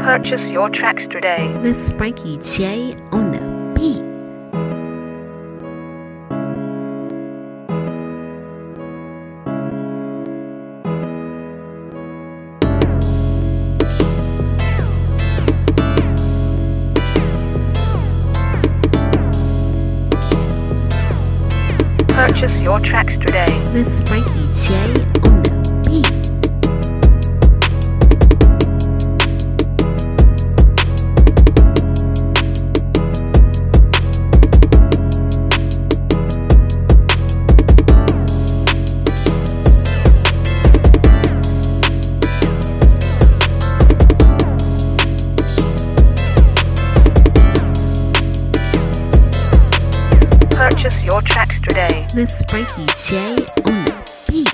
Purchase your tracks today. Miss Frankie J on the beat. Purchase your tracks today. Miss Frankie J on the beat. Purchase your tracks today. Miss Frankie J on the beat.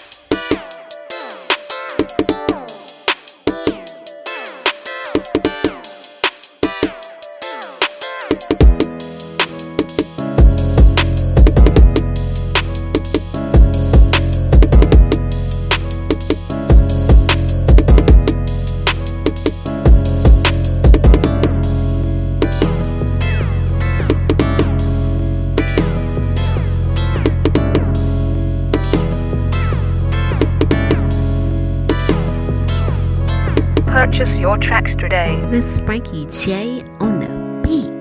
Purchase your tracks today. Miss Frankie J on the beat.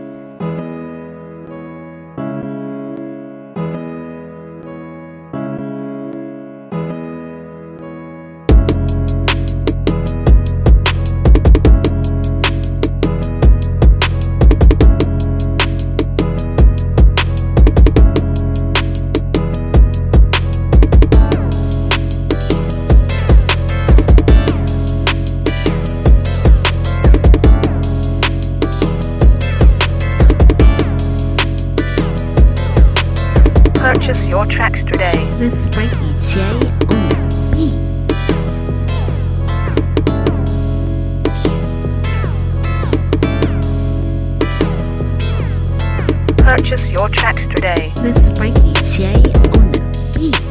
Purchase your tracks today. Miss Frankie J on the beat. Purchase your tracks today. Miss Frankie J on the beat.